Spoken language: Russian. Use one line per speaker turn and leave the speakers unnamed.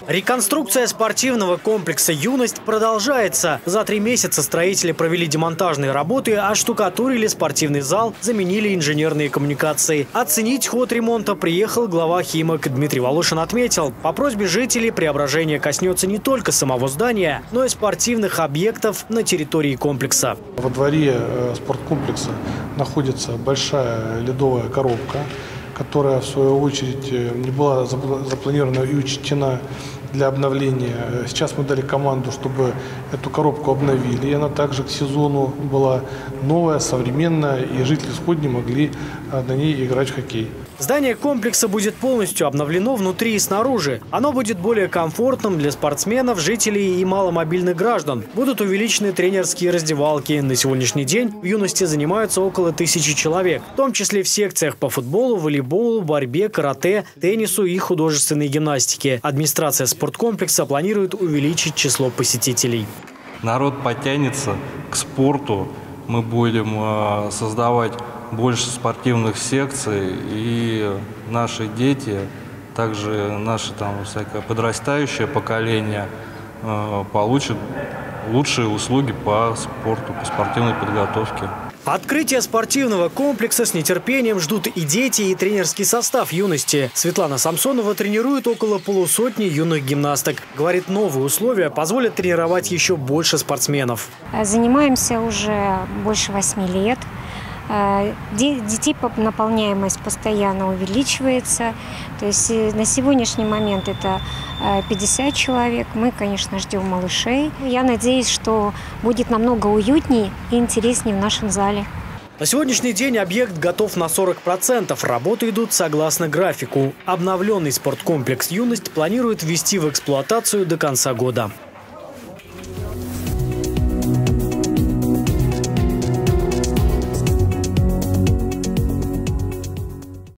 Реконструкция спортивного комплекса «Юность» продолжается. За 3 месяца строители провели демонтажные работы, оштукатурили спортивный зал, заменили инженерные коммуникации. Оценить ход ремонта приехал глава «Химок». Дмитрий Волошин отметил, по просьбе жителей преображение коснется не только самого здания, но и спортивных объектов на территории комплекса.
Во дворе спорткомплекса находится большая ледовая коробка, которая в свою очередь не была запланирована и учтена для обновления. Сейчас мы дали команду, чтобы эту коробку обновили. И она также к сезону была новая, современная, и жители Сходни могли на ней играть в хоккей.
Здание комплекса будет полностью обновлено внутри и снаружи. Оно будет более комфортным для спортсменов, жителей и маломобильных граждан. Будут увеличены тренерские раздевалки. На сегодняшний день в «Юности» занимаются около 1000 человек, в том числе в секциях по футболу, волейболу, борьбе, карате, теннису и художественной гимнастике. Администрация спорткомплекса планирует увеличить число посетителей.
Народ подтянется к спорту. Мы будем создавать больше спортивных секций, и наши дети, также наше всякое подрастающее поколение получат лучшие услуги по спорту, по спортивной подготовке.
Открытие спортивного комплекса с нетерпением ждут и дети, и тренерский состав «Юности». Светлана Самсонова тренирует около полусотни юных гимнасток. Говорит, новые условия позволят тренировать еще больше спортсменов.
Занимаемся уже больше 8 лет. Детей наполняемость постоянно увеличивается. То есть на сегодняшний момент это 50 человек. Мы, конечно, ждем малышей. Я надеюсь, что будет намного уютнее и интереснее в нашем зале.
На сегодняшний день объект готов на 40%. Работы идут согласно графику. Обновленный спорткомплекс «Юность» планирует ввести в эксплуатацию до конца года.